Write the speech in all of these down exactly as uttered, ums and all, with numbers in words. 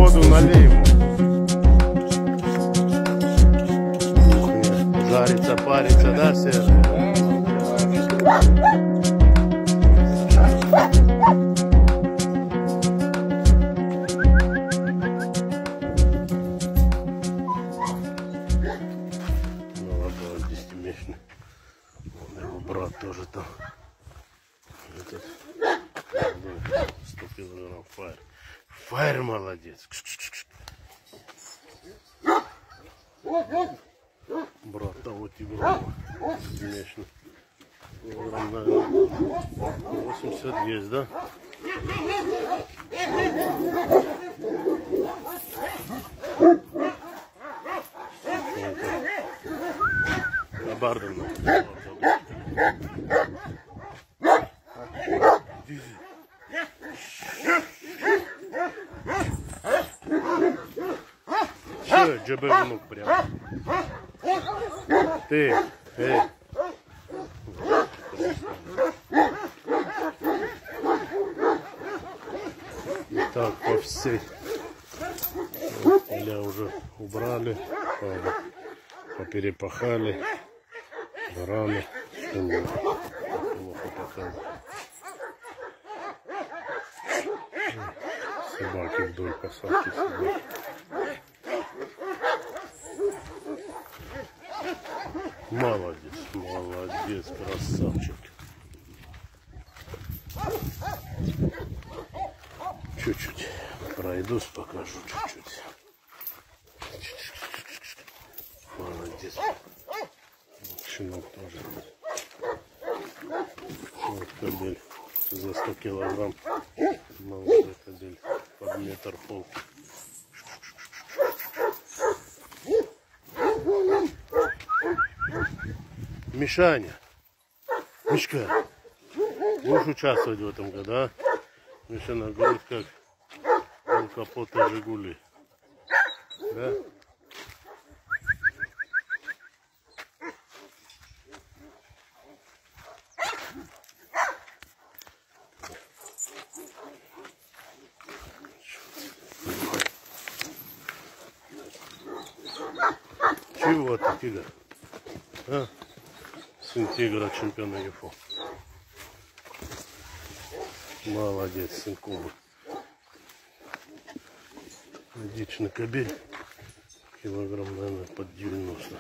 воду налей ему. Жарится, парится, да, Серый? Молодой, десятимесячный. Вон его брат тоже там. Этот сто килограмм фаер. Фаер молодец. Брат того тигра. Конечно. Килограмм, наверное, восемьдесят есть, да? Бардовна. Че, джебе внук прям. Ты, эй. Так, по всей. Поля уже убрали, поперепахали. Бараны. Плохо показывают. Собаки вдоль посадки сидят. Молодец, молодец, красавчик. Чуть-чуть пройдусь, покажу чуть-чуть. Молодец. Щенок тоже. Вот кобель за сто килограмм. Молодой кобель под метр пол. Мишаня, Мишка, будешь участвовать в этом году, а? Миша на грудь как у капота Жигули. Да? Чего ты, тигр? А? Сын тигра, чемпиона ЮФО. Молодец, сын Кубы. Дичный кобель. Килограмм, наверное, под девяносто.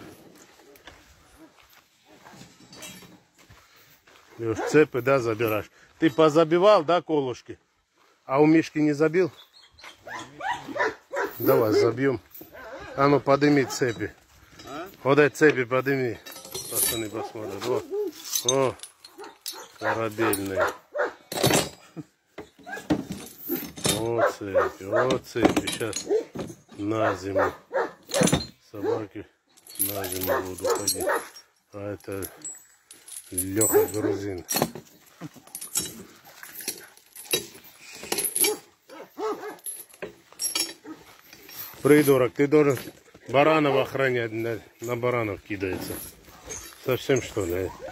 Леш, цепи, да, забираешь? Ты позабивал, да, колышки? А у Мишки не забил? Давай, забьем. А ну, подними цепи. Вот эти цепи подними. Пацаны посмотрят. О, о, корабельные. Вот цепи, вот цепи. Сейчас на зиму. Собаки на зиму будут ходить. А это Леха грузин. Придурок, ты должен баранов охранять, на, на баранов кидается. Совсем что ли?